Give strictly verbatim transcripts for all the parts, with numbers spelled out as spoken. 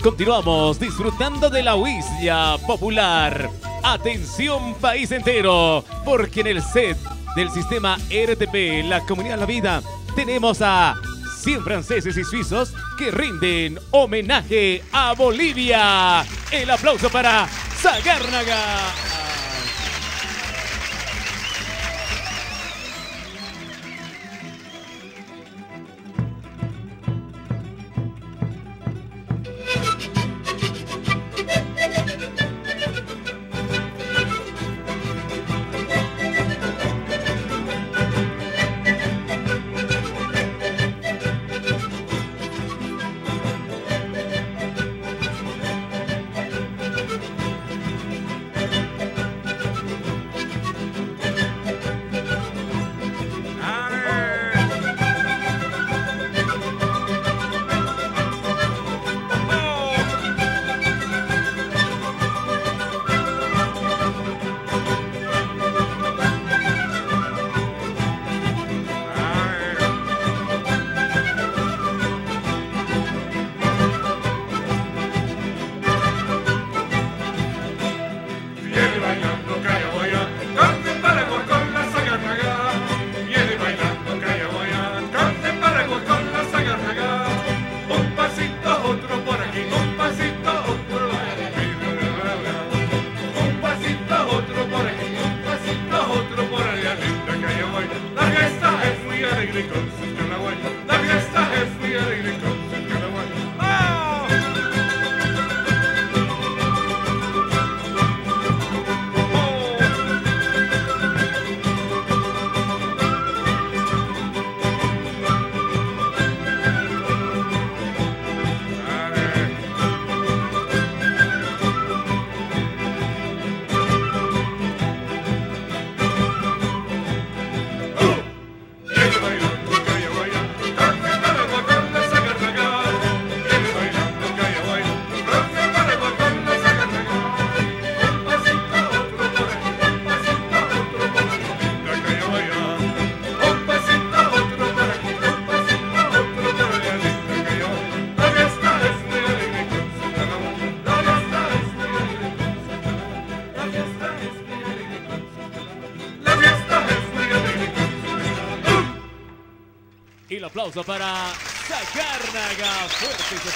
Continuamos disfrutando de la huilla popular. Atención país entero, porque en el set del sistema R T P, la Comunidad de la Vida, tenemos a cien franceses y suizos que rinden homenaje a Bolivia. El aplauso para Sagárnaga. Y el aplauso para Sagárnaga. Fuertes esos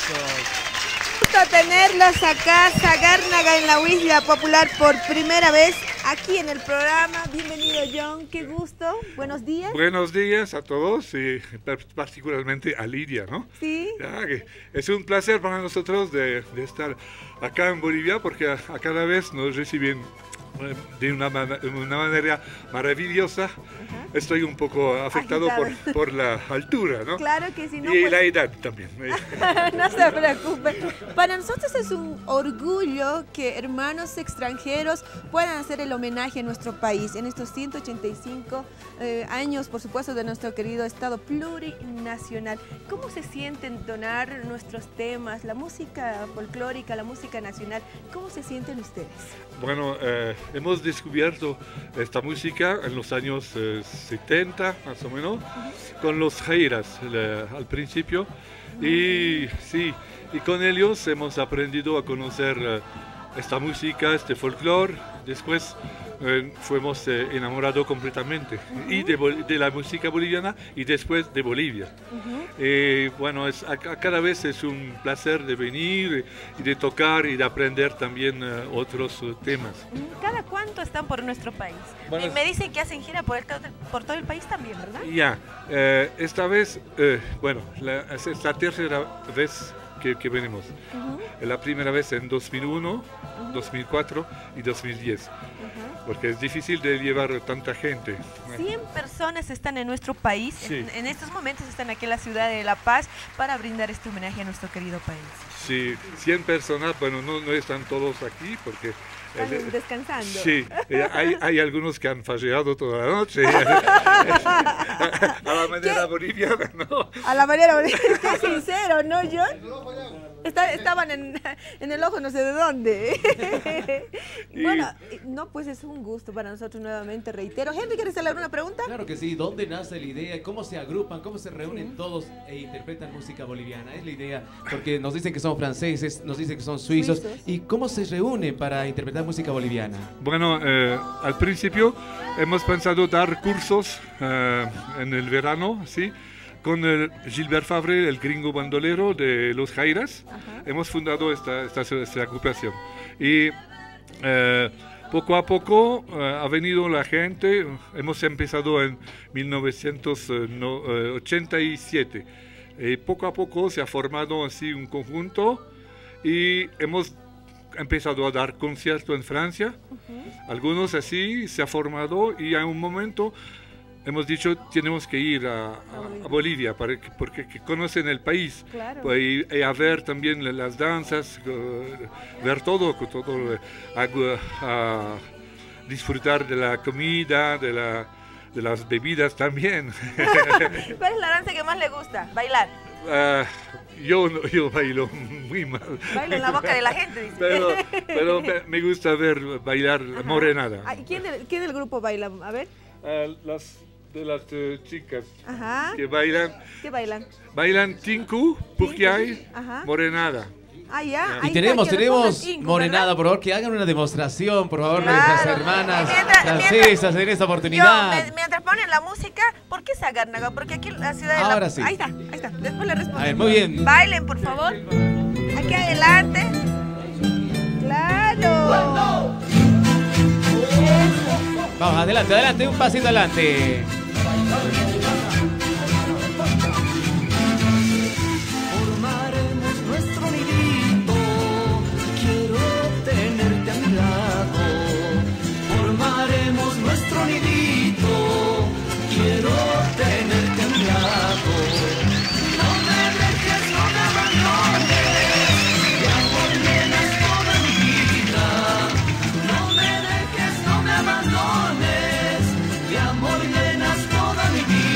aplausos. Gusto tenerlos acá, Sagárnaga, en la huilla popular por primera vez aquí en el programa. Bienvenido, John, qué gusto. Buenos días. Buenos días a todos y particularmente a Lidia, ¿no? Sí. Ya, que es un placer para nosotros de, de estar acá en Bolivia porque a, a cada vez nos reciben de una, man una manera maravillosa. Ajá. Estoy un poco afectado por, por la altura, ¿no? Claro que sí. No, y pues... la edad también. No se preocupe. Para nosotros es un orgullo que hermanos extranjeros puedan hacer el homenaje a nuestro país en estos ciento ochenta y cinco eh, años, por supuesto, de nuestro querido Estado plurinacional. ¿Cómo se siente entonar nuestros temas, la música folclórica, la música nacional? ¿Cómo se sienten ustedes? Bueno, eh, hemos descubierto esta música en los años eh, setenta, más o menos, uh-huh. con los jairas le, al principio. Uh-huh. Y sí, y con ellos hemos aprendido a conocer eh, esta música, este folclore. Después eh, fuimos eh, enamorados completamente uh-huh. y de, de la música boliviana y después de Bolivia. Uh-huh. eh, bueno, es, a, a cada vez es un placer de venir y de tocar y de aprender también uh, otros uh, temas. ¿Cada cuánto están por nuestro país? Bueno, me dicen que hacen gira por, el, por todo el país también, ¿verdad? Ya, eh, esta vez, eh, bueno, la, es la tercera vez que, que venimos. Uh-huh. La primera vez en dos mil uno, uh-huh. dos mil cuatro y dos mil diez. Uh-huh. Porque es difícil de llevar tanta gente. cien personas están en nuestro país, sí. en, en estos momentos están aquí en la ciudad de La Paz para brindar este homenaje a nuestro querido país. Sí, cien personas, bueno, no, no están todos aquí porque... Están eh, descansando. Sí, eh, hay, hay algunos que han fallado toda la noche. A la manera ¿Qué? boliviana, ¿no? A la manera boliviana, qué sincero, ¿no, John? Está- estaban en, en el ojo no sé de dónde. Bueno, no, pues es un gusto para nosotros nuevamente, reitero. Henry, ¿quieres hacer alguna pregunta? Claro que sí, ¿dónde nace la idea? ¿Cómo se agrupan? ¿Cómo se reúnen todos e interpretan música boliviana? Es la idea, porque nos dicen que son franceses, nos dicen que son suizos. Suizos. ¿Y cómo se reúnen para interpretar música boliviana? Bueno, eh, al principio hemos pensado dar cursos eh, en el verano, ¿sí? Con el Gilbert Fabre, el gringo bandolero de Los Jairas. Ajá. Hemos fundado esta, esta, esta agrupación. Y eh, poco a poco eh, ha venido la gente. Hemos empezado en mil novecientos ochenta y siete. Y poco a poco se ha formado así un conjunto y hemos empezado a dar conciertos en Francia. Ujú. Algunos así se ha formado y a un momento hemos dicho tenemos que ir a, a- a Bolivia para que, porque que conocen el país. Claro. Pues, y, y a ver también la- las danzas, eh, ver todo, co- todo eh, a, a disfrutar de la comida, de, la, de las bebidas también. ¿Cuál es la danza que más le gusta? Bailar. Ah, yo, no- yo bailo muy mal. Bailo en la boca de la gente, dice. Pero, pero me, me gusta ver bailar Ajá. morenada. Ah, ¿y ¿quién, del, ¿Quién del grupo baila? A ver. Ah, las de las eh, chicas Ajá. que bailan, ¿Qué bailan? bailan tinku, pukiay, Ajá. morenada. Ah, ya. Y ahí tenemos, está, que nos tenemos pongan Inco, morenada, ¿verdad? por favor, que hagan una demostración, por favor, Claro. nuestras hermanas Mientras- francesas en esta Yo, oportunidad. me- mientras ponen la música, ¿por qué Sagárnaga? Porque aquí en la ciudad de Ahora la... sí. Ahí está, ahí está. Después le respondo. A ver, muy bien. Bailen, por favor. Aquí adelante. ¡Claro! Eso. Vamos, adelante, adelante, un pasito adelante. Formaremos nuestro nidito, quiero tenerte a mi lado. Formaremos nuestro nidito, quiero tenerte a mi lado. No me dejes, no me abandones, de amor llenas toda mi vida. No me dejes, no me abandones, de amor llenas toda mi vida.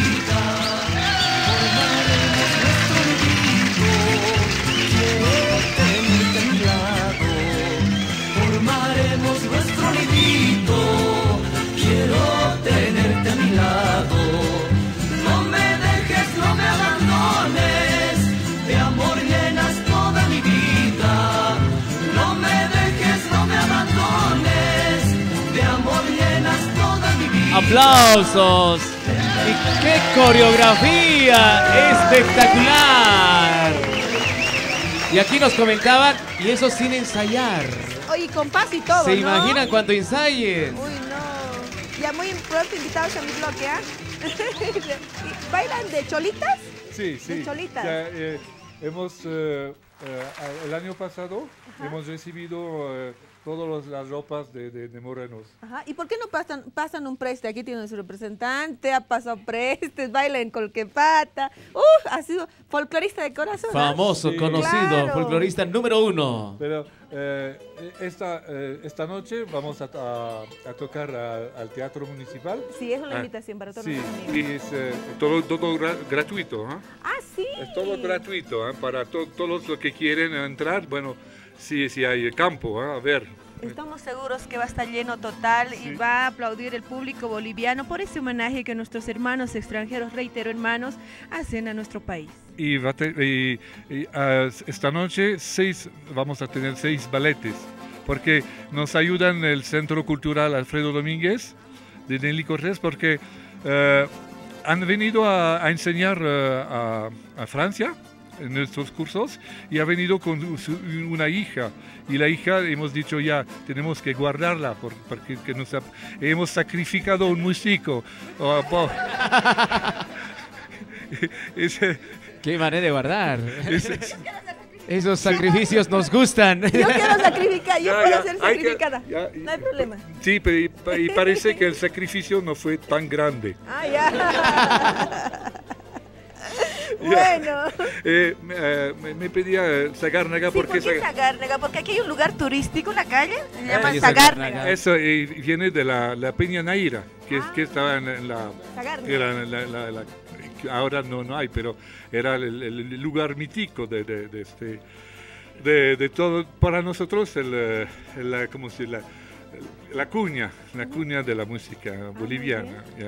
Formaremos nuestro nidito, quiero tenerte a mi lado. No me dejes, no me abandones, de amor llenas toda mi vida. No me dejes, no me abandones, de amor llenas toda mi vida. ¡Aplausos! ¡Y qué coreografía espectacular! Y aquí nos comentaban, y eso sin ensayar. Oye, con paz y todo, ¿Se ¿no? imaginan cuando ensayen? Uy, no. Ya muy pronto invitados a mi bloque, ¿ah? ¿Y ¿Bailan de cholitas? Sí, De cholitas. Ya, eh, hemos, eh, eh, el año pasado hemos recibido eh, todas las ropas de, de- de morenos. Ajá. ¿Y por qué no pasan, pasan un preste? Aquí tienen su representante, ha pasado prestes, baila en colquepata. ¡Uf! Ha sido folclorista de corazón. ¿ah? Famoso, Sí. conocido, Claro. folclorista número uno. Pero eh, esta, eh, esta noche vamos a, a- a tocar a- al Teatro Municipal. Sí, es una Ah, invitación para todos Sí, nuestros y amigos. es eh, todo, todo gra- gratuito. ¿ah? Ah, sí. Es todo gratuito ¿ah? Para to- todos los que quieren entrar. Bueno, sí, sí hay campo, ¿ah? A ver. Estamos seguros que va a estar lleno total y Sí. va a aplaudir el público boliviano por ese homenaje que nuestros hermanos extranjeros, reitero hermanos, hacen a nuestro país. Y, va a te- y- y, ah, esta noche seis, vamos a tener seis balletes, porque nos ayudan el Centro Cultural Alfredo Domínguez de Nelly Cortés, porque eh, han venido a, a enseñar eh, a, a Francia en nuestros cursos y ha venido con su- una hija y la hija hemos dicho ya tenemos que guardarla por- porque que nos ha- hemos sacrificado un músico. Oh, po- Ese- Qué manera de guardar. ese- Esos sacrificios nos gustan. Yo quiero sacrificar, yo Ya, puedo ya, ser hay que- sacrificada. ya, No hay problema. Sí, pero y, pa- y parece que el sacrificio no fue tan grande. Ah, ya. Bueno. Eh, me, eh, me- me pedía eh, Sagárnaga Sí, porque ¿por qué Saga- Sagárnaga? Porque aquí hay un lugar turístico en la calle, se llama sí, Sagárnaga. Sagárnaga. eso eh, viene de la, la Peña Naira, que, es- Ah. que estaba en, en la, Sagárnaga. era en la- la- la- que ahora no, no hay, pero era el, el lugar mítico de, de- de este. de, de todo, para nosotros, el, eh, el, ¿cómo se dice? La, la cuña, la cuña de la música boliviana. ¿Ya?